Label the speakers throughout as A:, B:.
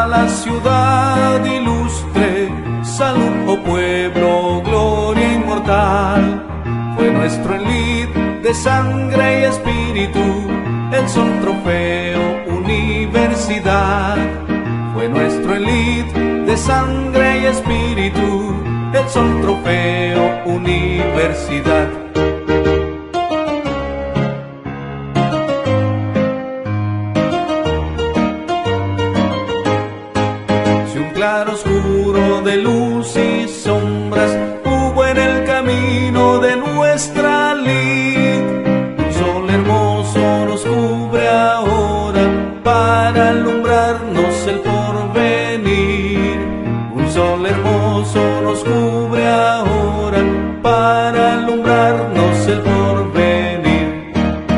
A: Machala, ciudad ilustre, salud, oh pueblo, gloria inmortal. Fue nuestro elite de sangre y espíritu, el sol trofeo, universidad. Fue nuestro elite de sangre y espíritu, el sol trofeo, universidad. Si un claro oscuro de luz y sombras hubo en el camino de nuestra lid, un sol hermoso nos cubre ahora para alumbrarnos el porvenir. Un sol hermoso nos cubre ahora para alumbrarnos el porvenir.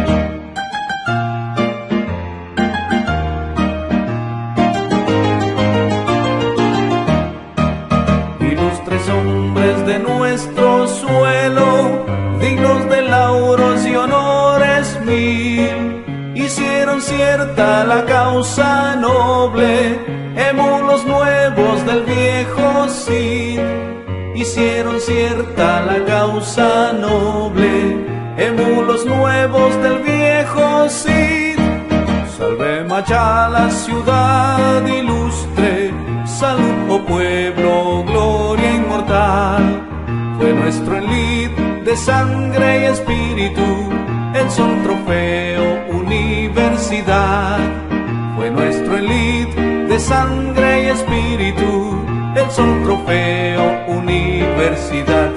A: Ilustres hombres de nuestro suelo, dignos de lauros y honores mil, hicieron cierta la causa noble, émulos nuevos del viejo Cid. Hicieron cierta la causa noble, émulos nuevos del viejo Cid. Salve Machala, ciudad ilustre, salud, oh pueblo, gloria inmortal. Fue nuestro elite de sangre y espíritu, el sol trofeo, universidad. Fue nuestro elite de sangre y espíritu, el sol trofeo, universidad.